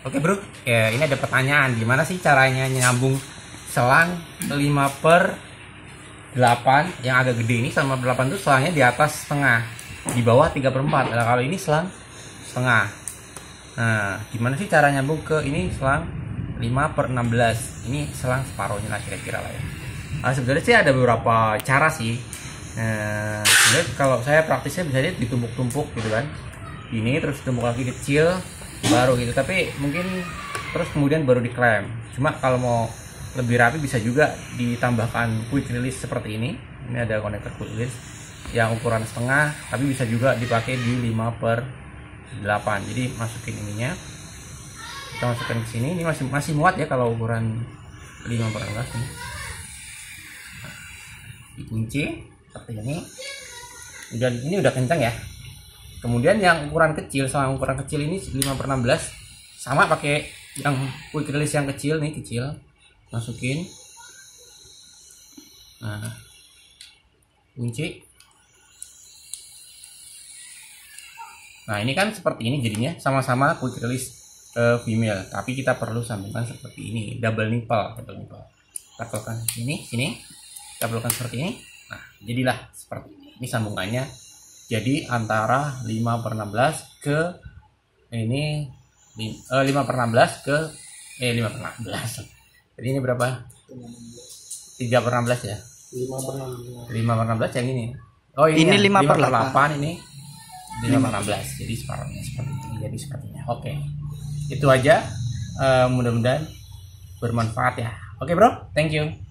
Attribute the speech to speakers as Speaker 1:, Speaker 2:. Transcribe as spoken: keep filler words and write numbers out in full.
Speaker 1: Oke bro, ya, ini ada pertanyaan, gimana sih caranya nyambung selang lima per delapan yang agak gede ini sama delapan itu selangnya di atas setengah, di bawah tiga per empat. Nah, kalau ini selang setengah. Nah, gimana sih cara nyambung ke ini selang lima per enam belas? Ini selang separuhnya lah kira-kira lah ya. Nah, sebenarnya sih ada beberapa cara sih. Nah, sebenarnya kalau saya praktisnya bisa ditumpuk-tumpuk gitu kan. Ini terus tumpuk lagi kecil baru gitu, tapi mungkin terus kemudian baru diklem. Cuma kalau mau lebih rapi bisa juga ditambahkan quick release seperti ini. Ini ada konektor quick release yang ukuran setengah, tapi bisa juga dipakai di lima per delapan. Jadi masukin ininya, kita masukkan ke sini. Ini masih masih muat ya kalau ukuran lima per enam belas ini. Nah, dikunci seperti ini. Udah, ini udah kencang ya. Kemudian yang ukuran kecil, sama ukuran kecil ini lima per enam belas, sama pakai yang quick release yang kecil nih, kecil. Masukin. Nah, kunci. Nah, ini kan seperti ini jadinya, sama-sama quick release uh, female, tapi kita perlu sambungkan seperti ini, double nipple, double nipple. Kita pelukan sini, sini. Kita pelukan seperti ini. Nah, jadilah seperti ini. Ini sambungannya. Jadi antara lima per enam belas ke ini eh, lima per enam belas ke eh lima per enam belas. Jadi ini berapa? tiga per enam belas ya? lima per enam belas yang ini. Oh, ini,
Speaker 2: ini lima per
Speaker 1: delapan, ini lima per enam belas. Jadi separuhnya seperti ini. Jadi sepertinya. Oke. Itu aja. Uh, mudah-mudahan bermanfaat ya. Oke, Bro. Thank you.